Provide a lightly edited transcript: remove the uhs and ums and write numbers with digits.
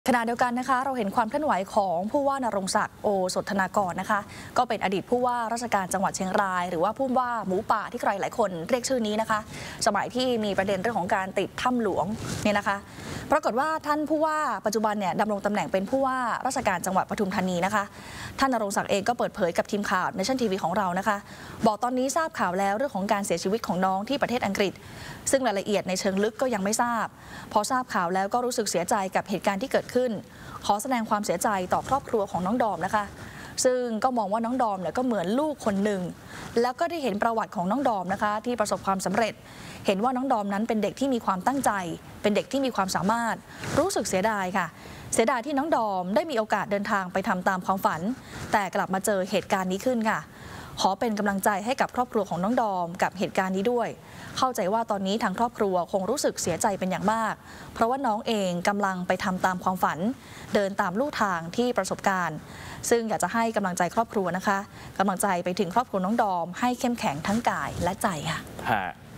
ขณะเดียวกันนะคะเราเห็นความเคลื่อนไหวของผู้ว่านรงศักดิ์โอสถธนากรนะคะก็เป็นอดีตผู้ว่าราชการจังหวัดเชียงรายหรือว่าผู้ว่าหมูป่าที่ใครหลายคนเรียกชื่อนี้นะคะสมัยที่มีประเด็นเรื่องของการติดถ้ำหลวงเนี่ยนะคะปรากฏว่าท่านผู้ว่าปัจจุบันเนี่ยดำรงตำแหน่งเป็นผู้ว่าราชการจังหวัดปทุมธานีนะคะท่านนรงศักดิ์เองก็เปิดเผยกับทีมข่าวเนชั่นทีวีของเรานะคะบอกตอนนี้ทราบข่าวแล้วเรื่องของการเสียชีวิตของน้องที่ประเทศอังกฤษซึ่งรายละเอียดในเชิงลึกก็ยังไม่ทราบพอทราบข่าวแล้วก็รู้สึกเสียใจกับเหตุการณ์ที่เกิดขึ้นขอแสดงความเสียใจต่อครอบครัวของน้องดอมนะคะซึ่งก็มองว่าน้องดอมเนี่ยก็เหมือนลูกคนหนึ่งแล้วก็ได้เห็นประวัติของน้องดอมนะคะที่ประสบความสำเร็จเห็นว่าน้องดอมนั้นเป็นเด็กที่มีความตั้งใจเป็นเด็กที่มีความสามารถรู้สึกเสียดายค่ะเสียดายที่น้องดอมได้มีโอกาสเดินทางไปทำตามความฝันแต่กลับมาเจอเหตุการณ์นี้ขึ้นค่ะขอเป็นกำลังใจให้กับครอบครัวของน้องดอมกับเหตุการณ์นี้ด้วยเข้าใจว่าตอนนี้ทางครอบครัวคงรู้สึกเสียใจเป็นอย่างมากเพราะว่าน้องเองกำลังไปทำตามความฝันเดินตามลู่ทางที่ประสบการณ์ซึ่งอยากจะให้กำลังใจครอบครัวนะคะกำลังใจไปถึงครอบครัวน้องดอมให้เข้มแข็งทั้งกายและใจค่ะ